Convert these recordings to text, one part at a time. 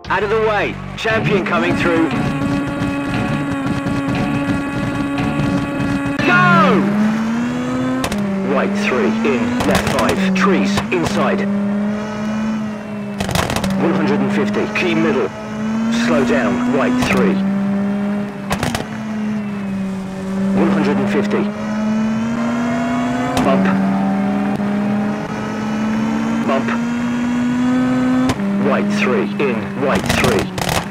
Out of the way. Champion coming through. Go! Right 3, in, left 5, trees, inside. 150, key middle. Slow down, right 3. 150. Bump. Bump. Right 3, in, right 3.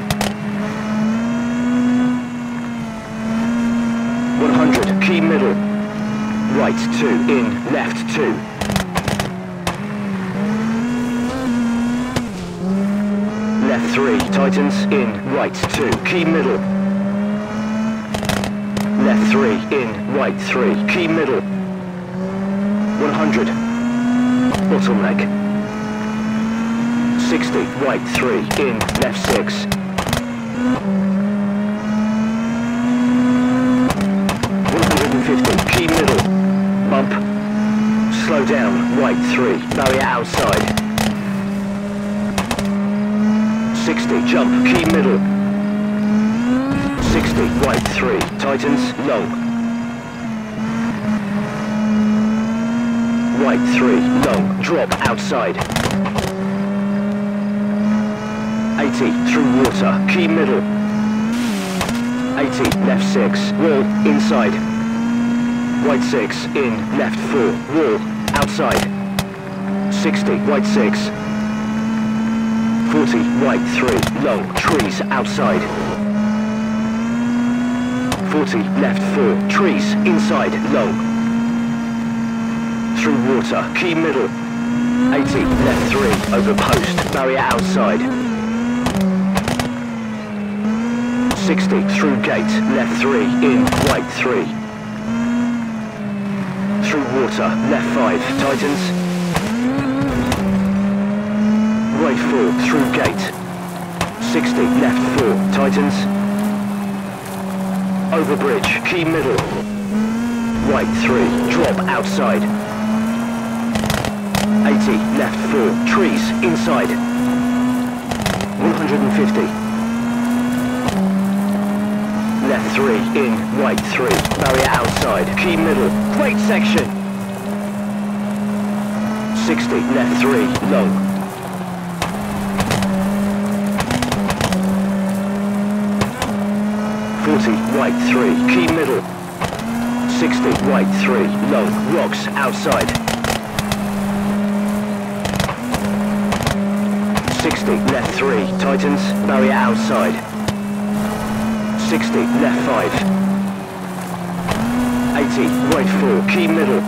100, key middle. Right 2, in, left 2. Left 3, tightens, in, right 2, key middle. Left 3, in, right 3, key middle. 100, bottleneck. 60, right 3, in, left 6. 150, key middle. Bump. Slow down, right 3, barrier outside. 60, jump, key middle. 60, right 3, tightens, long. Right 3, long, drop, outside. 80, through water, key middle. 80, left 6, wall, inside. Right 6, in, left 4, wall, outside. 60, right 6. 40, right 3, long, trees, outside. 40, left 4, trees, inside, long. Through water, key middle. 80, left 3, over post, barrier outside. 60, through gate, left 3, in, right 3. Through water, left 5, tightens. Right 4, through gate. 60, left 4, tightens. Over bridge, key middle. Right 3, drop outside. 80, left 4, trees, inside. 150. Left 3, in, right 3, barrier outside, key middle, great section. 60, left 3, long. 40, right 3, key middle. 60, right 3, long, rocks, outside. 60, left 3, tightens, barrier outside. 60, left 5. 80, right 4, key middle.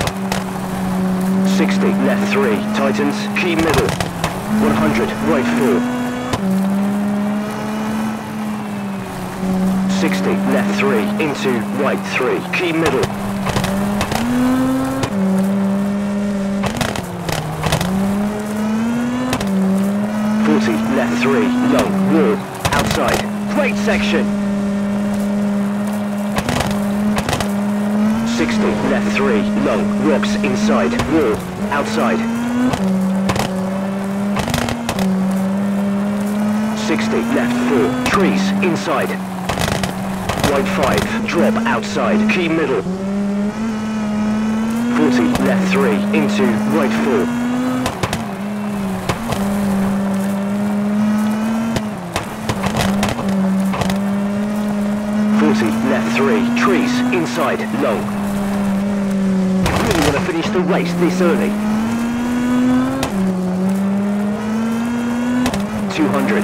60, left 3, tightens, key middle. 100, right 4. 60, left 3, into, right 3, key middle. 40, left 3, long, wall, outside. Great section. 60, left 3, long, rocks inside, wall, outside. 60, left 4, trees, inside. Right 5, drop, outside, key middle. 40, left 3, into, right 4. 40, left 3, trees, inside, long. Really want to finish the race this early. 200.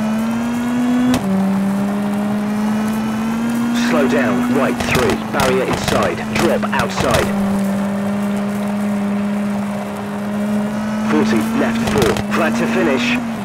Slow down, right 3, barrier inside, drop outside. 40, left 4, flat to finish.